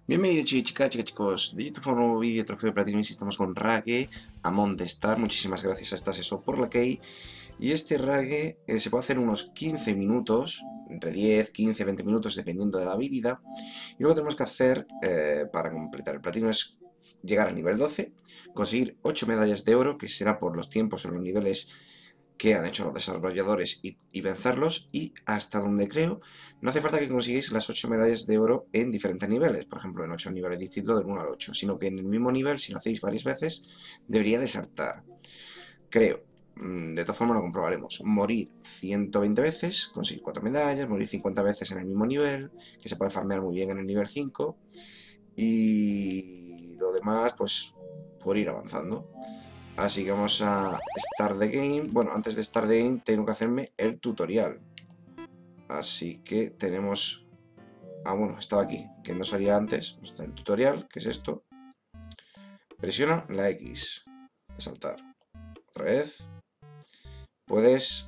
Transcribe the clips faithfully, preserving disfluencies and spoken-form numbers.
Bienvenidos chicos, chicas, chicas, chicos de YouTube a un nuevo vídeo Trofeo de Platino y estamos con Rage Among the Star. Muchísimas gracias a Staseso por la key. Y este Rage eh, se puede hacer unos quince minutos, entre diez, quince, veinte minutos dependiendo de la habilidad. Y luego tenemos que hacer, eh, para completar el platino, es llegar al nivel doce, conseguir ocho medallas de oro, que será por los tiempos en los niveles que han hecho los desarrolladores y, y vencerlos, y hasta donde creo no hace falta que consigáis las ocho medallas de oro en diferentes niveles, por ejemplo en ocho niveles distintos del uno al ocho, sino que en el mismo nivel, si lo hacéis varias veces, debería de saltar, creo. De todas formas lo comprobaremos. Morir ciento veinte veces, conseguir cuatro medallas, morir cincuenta veces en el mismo nivel, que se puede farmear muy bien en el nivel cinco, y lo demás pues por ir avanzando. Así que vamos a Start the Game. Bueno, antes de Start the Game tengo que hacerme el tutorial. Así que tenemos... Ah, bueno, estaba aquí, que no salía antes. Vamos a hacer el tutorial, que es esto. Presiona la X. De saltar. Otra vez. Puedes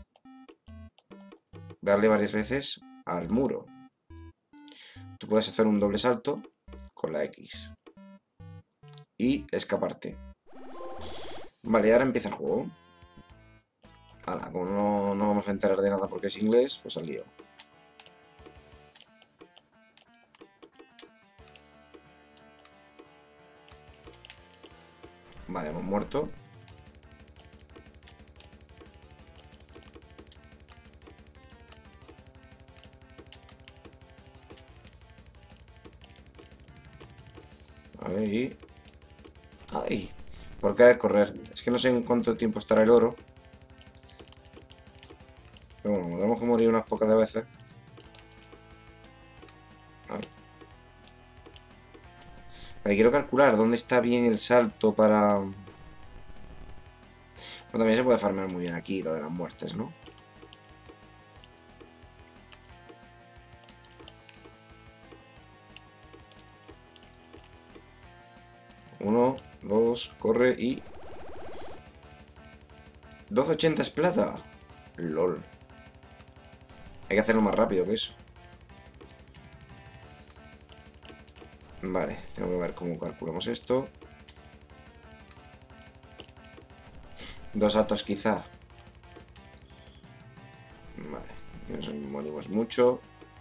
darle varias veces al muro. Tú puedes hacer un doble salto con la X. Y escaparte. Vale, ahora empieza el juego. Ahora, como no, no vamos a enterar de nada porque es inglés, pues al lío. Vale, hemos muerto. Vale, y... ¡Ay! Por querer correr. Es que no sé en cuánto tiempo estará el oro. Pero bueno, tenemos que morir unas pocas de veces. Vale. Vale, quiero calcular dónde está bien el salto para... Bueno, también se puede farmear muy bien aquí, lo de las muertes, ¿no? Uno, dos, corre y... doce ochenta es plata. LOL. Hay que hacerlo más rápido que eso. Vale, tengo que ver cómo calculamos esto. Dos saltos quizá. Vale, nos morimos mucho.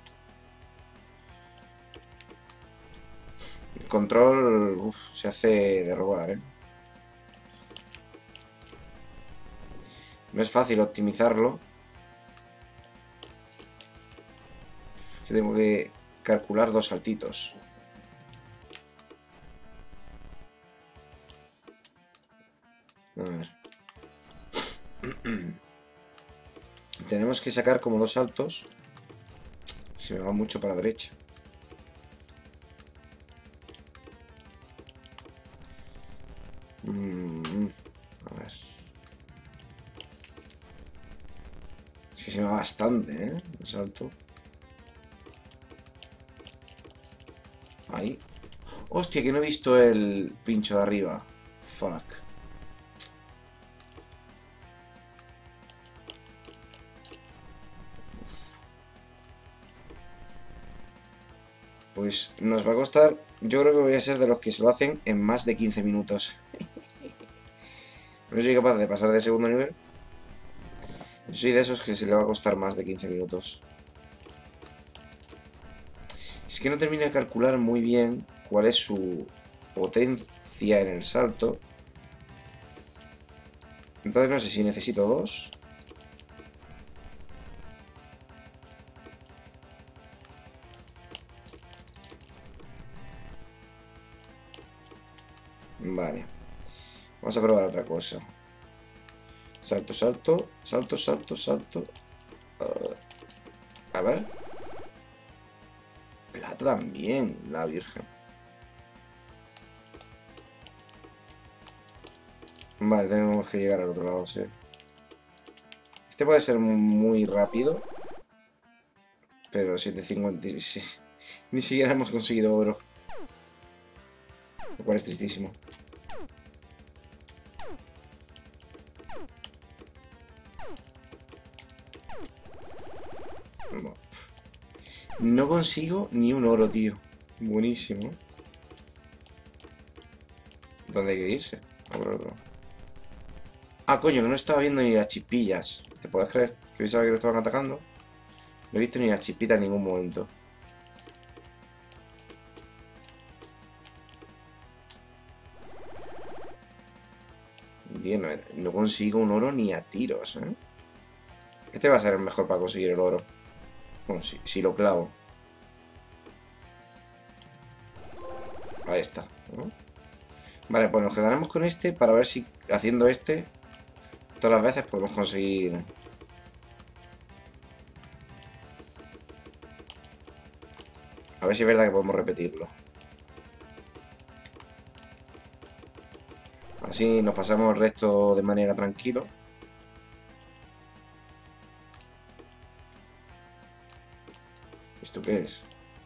El control uf, se hace de robar, ¿eh? No es fácil optimizarlo. Es que tengo que calcular dos saltitos. A ver. Tenemos que sacar como dos saltos. Se me va mucho para la derecha. Mm, a ver. Es que se me va bastante, ¿eh? El salto. Ahí. Hostia, que no he visto el pincho de arriba. Fuck. Pues nos va a costar... Yo creo que voy a ser de los que se lo hacen en más de quince minutos. No soy capaz de pasar de segundo nivel. Soy de esos que se le va a costar más de quince minutos. Es que no termino de calcular muy bien cuál es su potencia en el salto. Entonces no sé si necesito dos. Vale. Vamos a probar otra cosa. Salto, salto, salto, salto, salto. Uh, a ver. Plata también, la virgen. Vale, tenemos que llegar al otro lado, sí. Este puede ser muy rápido. Pero siete cincuenta y seis. Ni siquiera hemos conseguido oro. Lo cual es tristísimo. No consigo ni un oro, tío. Buenísimo. ¿Dónde hay que irse? A por otro. Ah, coño, que no estaba viendo ni las chispillas. ¿Te puedes creer? Que pensaba que lo estaban atacando. No he visto ni las chispitas en ningún momento. Tío, no, no consigo un oro ni a tiros, ¿eh? Este va a ser el mejor para conseguir el oro. Bueno, si, si lo clavo. Ahí está, ¿no? Vale, pues nos quedaremos con este para ver si haciendo este todas las veces podemos conseguir... A ver si es verdad que podemos repetirlo. Así nos pasamos el resto de manera tranquila. ¿Esto qué es?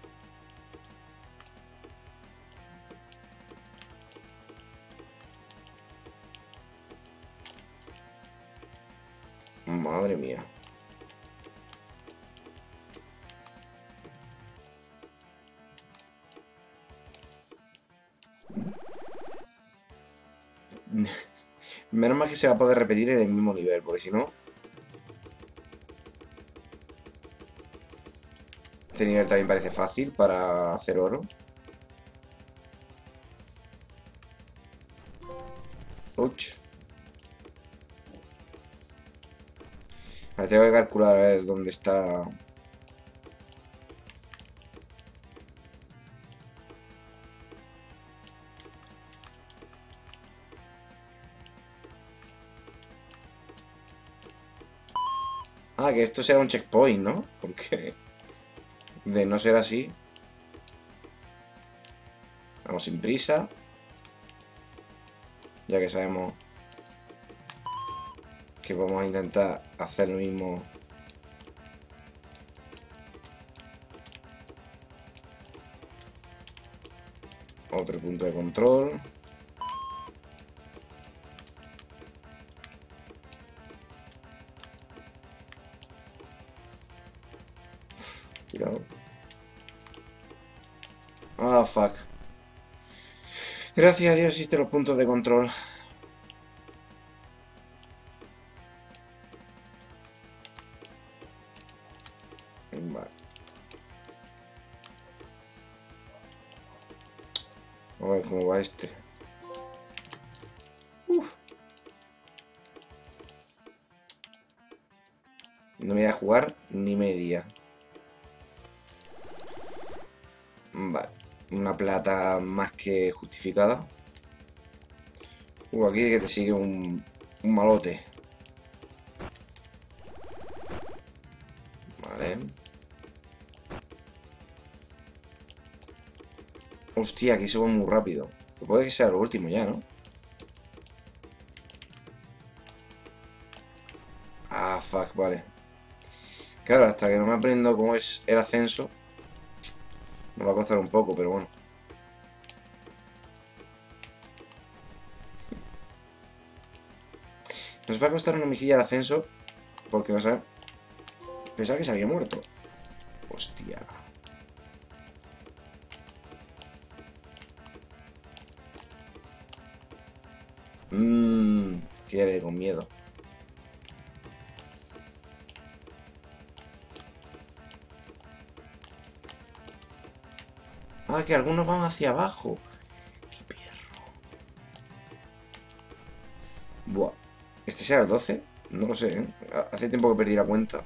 Madre mía. Menos mal que se va a poder repetir en el mismo nivel, porque si no... Este nivel también parece fácil para hacer oro. Uch. A ver, tengo que calcular a ver dónde está... Ah, que esto será un checkpoint, ¿no? Porque... De no ser así... Vamos sin prisa. Ya que sabemos... Que vamos a intentar hacer lo mismo... Otro punto de control. Cuidado. Ah, fuck. Gracias a Dios existen los puntos de control. Vale. A ver cómo va este. Uf. No me voy a jugar ni media. Vale. Una plata más que justificada. Uh, aquí que te sigue un, un malote. Vale. Hostia, aquí subo muy rápido. Puede que sea lo último ya, ¿no? Ah, fuck, vale. Claro, hasta que no me aprendo cómo es el ascenso, me va a costar un poco, pero bueno. Nos va a costar una mejilla el ascenso, porque no sé. Pensaba que se había muerto. Hostia. Mmm, quiere con miedo. Ah, que algunos van hacia abajo. ¡Qué perro! Buah. ¿Este será el doce? No lo sé, ¿eh? Hace tiempo que perdí la cuenta.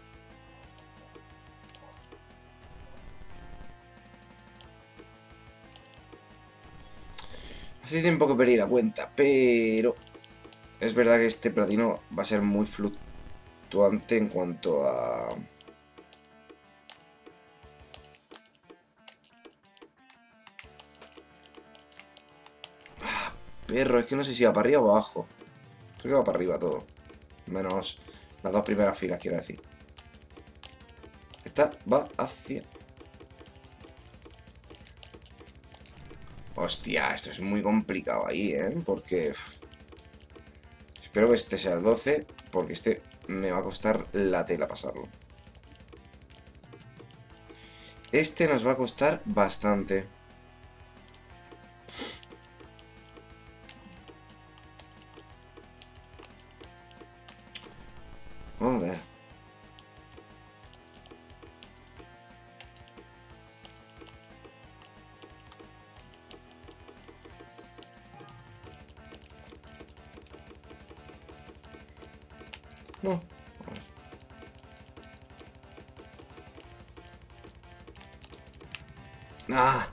Hace tiempo que perdí la cuenta, pero... Es verdad que este platino va a ser muy fluctuante en cuanto a... Ah, perro, es que no sé si va para arriba o abajo. Creo que va para arriba todo. Menos las dos primeras filas, quiero decir. Esta va hacia... Hostia, esto es muy complicado ahí, ¿eh? Porque... Uf, espero que este sea el doce, porque este me va a costar la tela pasarlo. Este nos va a costar bastante. Joder. No. Ah.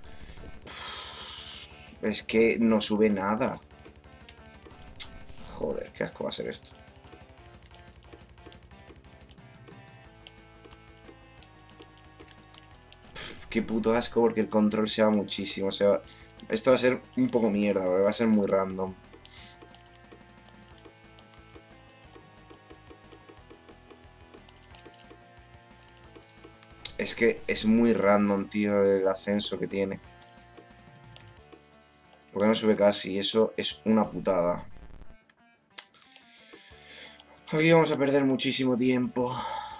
Es que no sube nada. Joder, qué asco va a ser esto. Pff, qué puto asco porque el control se va muchísimo. O sea, esto va a ser un poco mierda, porque va a ser muy random. Es que es muy random, tío, el ascenso que tiene. Porque no sube casi, eso es una putada. Aquí vamos a perder muchísimo tiempo.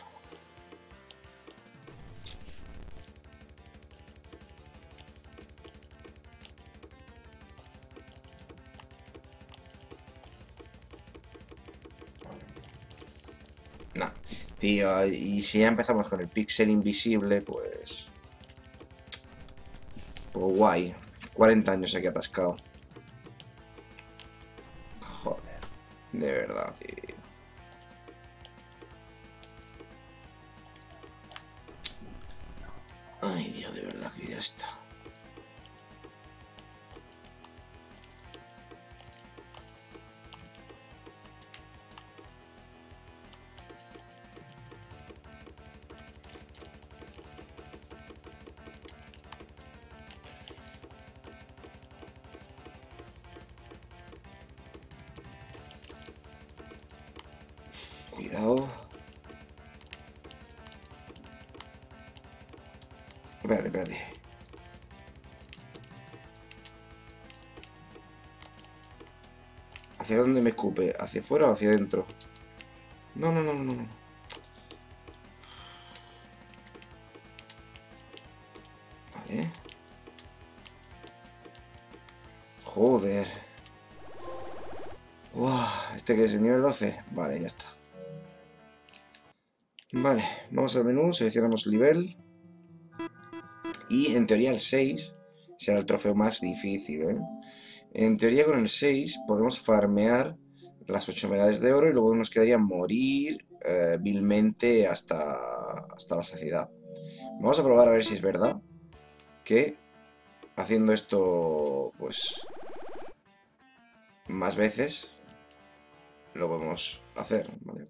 No, tío, y si ya empezamos con el píxel invisible, pues... Pues guay. cuarenta años aquí atascado. Joder, de verdad, tío. Ay, Dios, de verdad que ya está. Cuidado. Espérate, espérate. ¿Hacia dónde me escupe? ¿Hacia afuera o hacia adentro? No, no, no, no, no. Vale. Joder. Uah, ¿este que es el nivel doce? Vale, ya está. Vale, vamos al menú, seleccionamos el nivel. Y en teoría el seis será el trofeo más difícil, ¿eh? En teoría con el seis podemos farmear las ocho medallas de oro y luego nos quedaría morir eh, vilmente hasta, hasta la saciedad. Vamos a probar a ver si es verdad que haciendo esto pues más veces lo podemos hacer, ¿vale?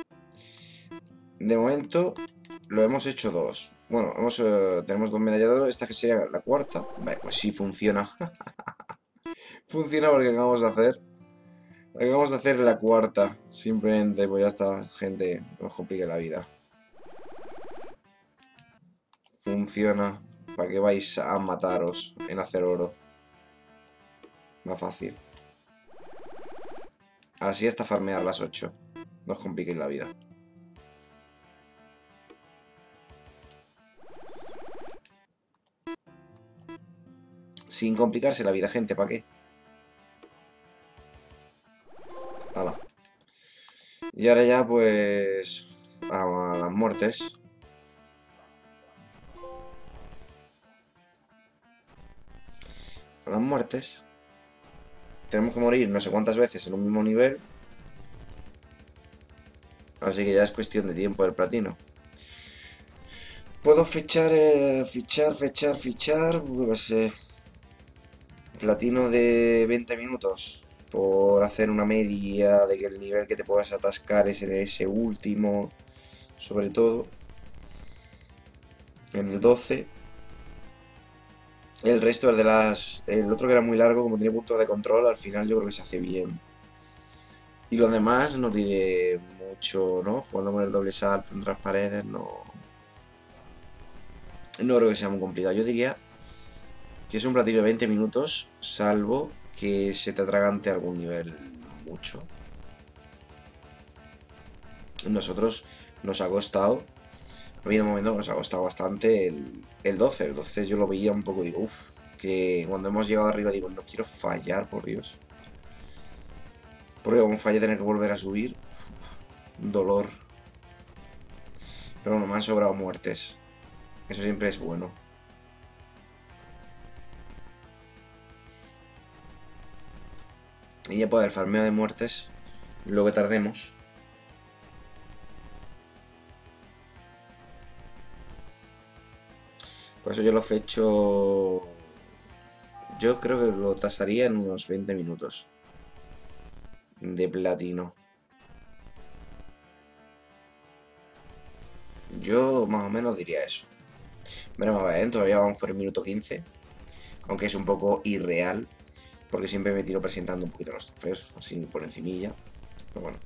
De momento lo hemos hecho dos. Bueno, hemos, eh, tenemos dos medallas de oro, esta que sería la cuarta. Vale, pues sí funciona. Funciona porque acabamos de hacer. Acabamos de hacer la cuarta. Simplemente, pues ya está, gente, no os complique la vida. Funciona. ¿Para qué vais a mataros en hacer oro? Más fácil. Así hasta farmear las ocho. No os compliquéis la vida. Sin complicarse la vida, gente, ¿para qué? Hala. Y ahora ya, pues... a las muertes. A las muertes. Tenemos que morir no sé cuántas veces en un mismo nivel. Así que ya es cuestión de tiempo del platino. Puedo fichar, eh, fichar, fichar, fichar, no sé, platino de veinte minutos por hacer una media de que el nivel que te puedas atascar es en ese último, sobre todo, en el doce. El resto, el de las, el otro que era muy largo, como tiene puntos de control, al final yo creo que se hace bien. Y lo demás no tiene mucho, ¿no? Jugando con el doble salto entre las paredes, no... No creo que sea muy complicado. Yo diría que es un platino de veinte minutos, salvo que se te atragante algún nivel mucho. Nosotros nos ha costado, ha habido un momento que nos ha costado bastante el, el doce. El doce yo lo veía un poco, digo, uff, que cuando hemos llegado arriba digo, no quiero fallar, por Dios. Porque como falle tener que volver a subir, un dolor. Pero bueno, me han sobrado muertes. Eso siempre es bueno. Y ya puede el farmeo de muertes lo que tardemos. Por eso yo lo fecho. Yo creo que lo tasaría en unos veinte minutos de platino. Yo más o menos diría eso. Veremos a ver, ¿eh? Todavía vamos por el minuto quince. Aunque es un poco irreal. Porque siempre me tiro presentando un poquito los trofeos. Así por encimilla. Pero bueno.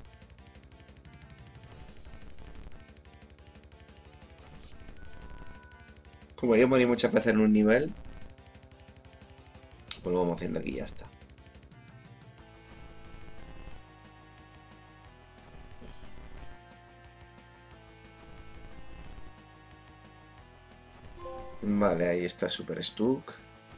Como ya morí muchas veces en un nivel, pues lo vamos haciendo aquí y ya está. Vale, ahí está Super Stuck.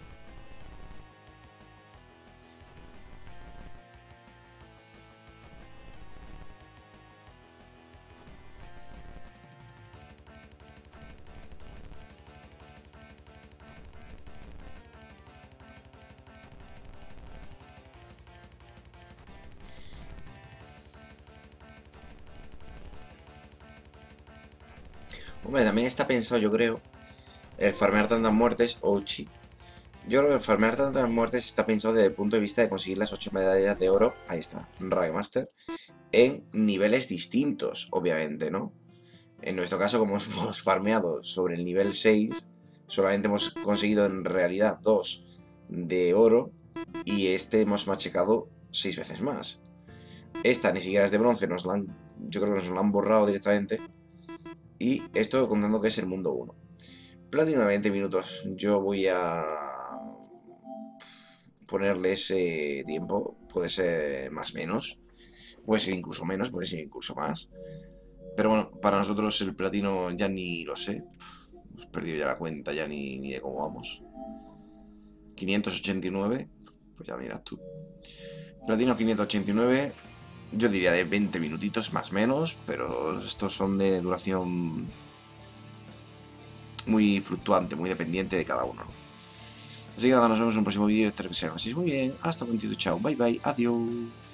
Hombre, también está pensado, yo creo, el farmear tantas muertes, Ouchi. Yo creo que el farmear tantas muertes está pensado desde el punto de vista de conseguir las ocho medallas de oro, ahí está, Rage Master, en niveles distintos, obviamente, ¿no? En nuestro caso, como hemos farmeado sobre el nivel seis, solamente hemos conseguido en realidad dos de oro y este hemos machacado seis veces más. Esta ni siquiera es de bronce, nos la han, yo creo que nos la han borrado directamente. Y esto contando que es el mundo uno. Platino de veinte minutos. Yo voy a ponerle ese tiempo. Puede ser más menos. Puede ser incluso menos, puede ser incluso más. Pero bueno, para nosotros el platino ya ni lo sé. Hemos perdido ya la cuenta, ya ni, ni de cómo vamos. quinientos ochenta y nueve. Pues ya miras tú. Platino quinientos ochenta y nueve. Yo diría de veinte minutitos más menos. Pero estos son de duración muy fluctuante, muy dependiente de cada uno. Así que nada, nos vemos en un próximo vídeo. Espero que sea así muy bien. Hasta pronto, chao, bye bye, adiós.